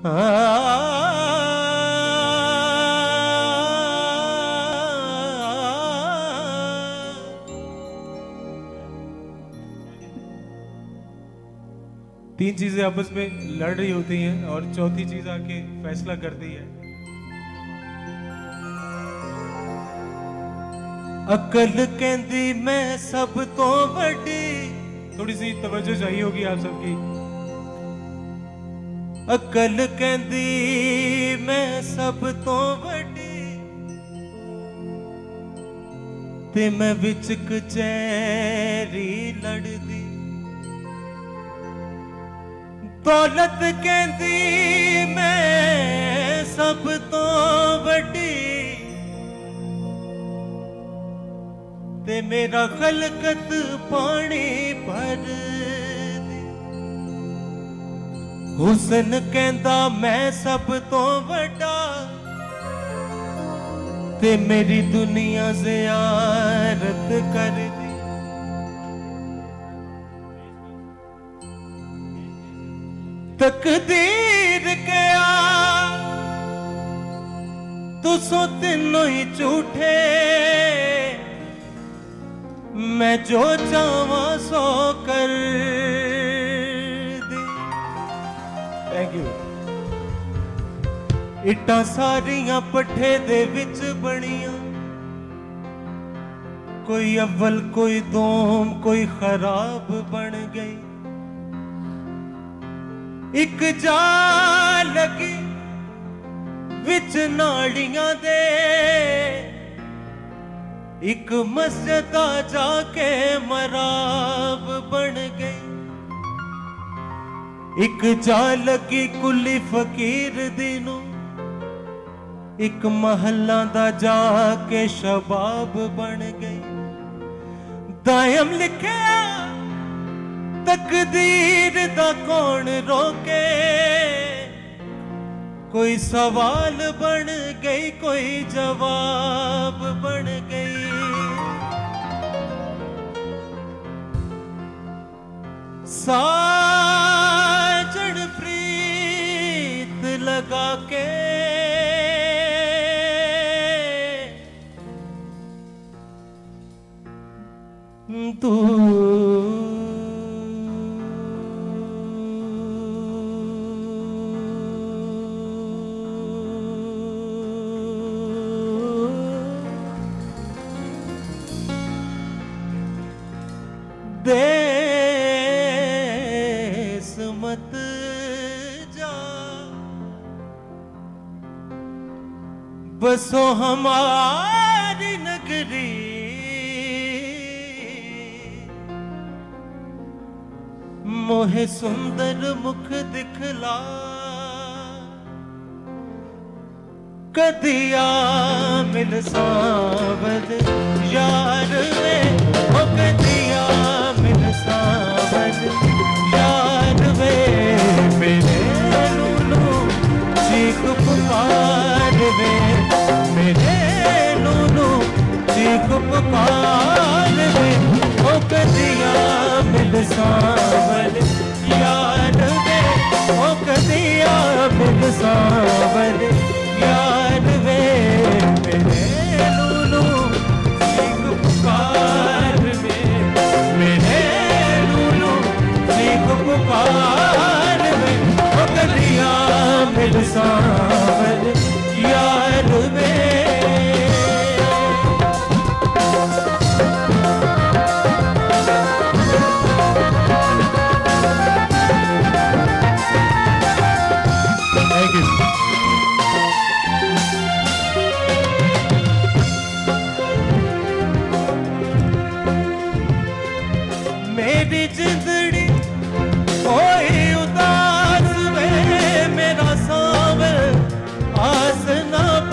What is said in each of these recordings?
तीन चीजें आपस में लड़ रही होती हैं और चौथी चीज आके फैसला करती है। अकल कहती मैं सब तो बड़ी, थोड़ी सी तवज्जो चाहिए होगी आप सबकी। अकल कहती मैं सब तो बड़ी, ते मैं विच कचहरी लड़दी। दौलत कहती मैं सब तो बड़ी, ते मेरा खलकत पानी भर दी। हुसन कहता मैं सब तो बड़ा, ते मेरी दुनिया ज़ियारत कर दी। तकदीर क्या तुसो तीनों ही झूठे, मैं जो चाहवा सो कर दी। Thank you. इट्टां सारियां पट्ठे दे विच बनियां, कोई अव्वल कोई दोम कोई खराब बन गई। एक जा लगी विच नालियां दे, एक मस्जिद जाके मराब बन गई। एक जा लगी कुली फकीर दिनों, एक महल्ला दा जाके शबाब बन गई। दायम लिखे तकदीर दा कौन रोके, कोई सवाल बन गई कोई जवाब बन गई। साजन प्रीत लगा के तू देश मत जा, बसो हमारी नगरी। मोहे सुंदर मुख दिखला, कदिया मिल सावद यार वे, ओ कदिया मिल सावद यार वे। मेरे लूलू चीख पुकार वे, मेरे लूलू चीख पुकार वे। ओ कदिया मिल सावद यार वे, ओ कदिया मिल सावद यार वे। मेरे लूलू चीख पुकार वे, मेरे लूलू चीख पुकार वे। ओ कदिया मिल सावद यार वे। मेरी जिंदड़ी कोई उदास वे, मेरा सावर आस ना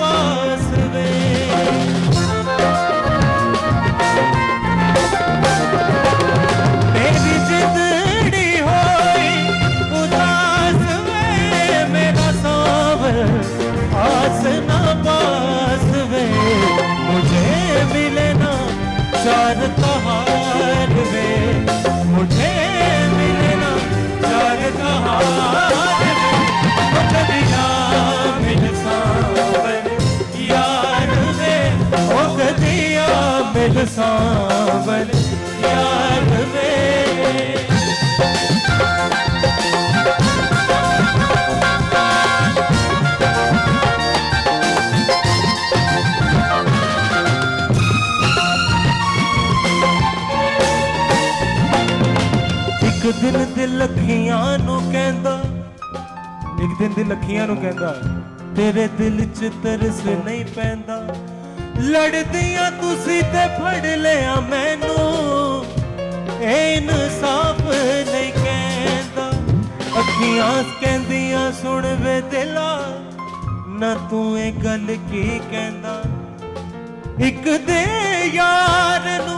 एक दिन दी लखियां नूं कहंदा तेरे दिल च तरस नहीं पैंदा लड़दियां तुसी ते फड़ लिया मैनू इंसाफ नहीं कहंदा अखियां कहंदियां सुन वे दिला ना तू ए गल की कहंदा एक दे यार नू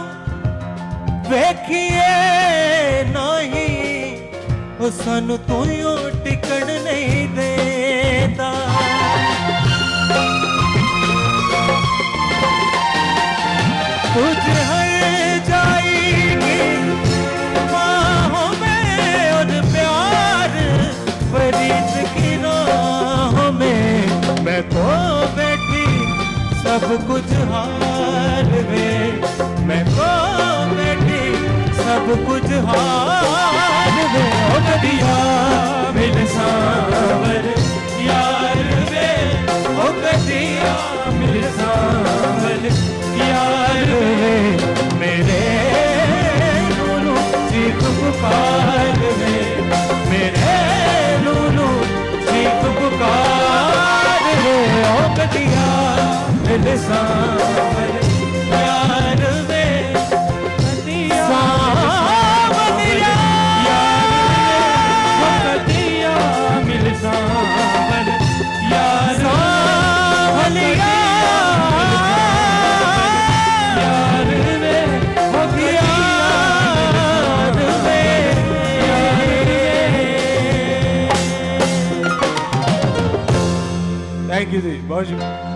वेखिए नहीं ओ सानू तू टिकण नहीं देता तुझे हर जाएगी बाहों में और प्यार फरीद की राहों में मैं तो बैठी सब कुछ हार वे मैं तो बैठी सब कुछ हार वे ओ कदिया मिल सावर यार वे ओ कदिया मिल सावर यार वे मेरे लूलू चीख पुकार वे मेरे लूलू चीख पुकार वे ओ कदिया मिल सावर यार वे सावरिया यार वे ओ कदिया मिल सावर यार सावरिया Thank you, जी बहुत शुक्रिया।